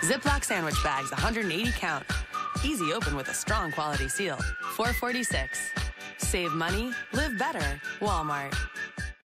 Ziploc sandwich bags, 180 count. Easy open with a strong quality seal. $4.46. Save money, live better. Walmart.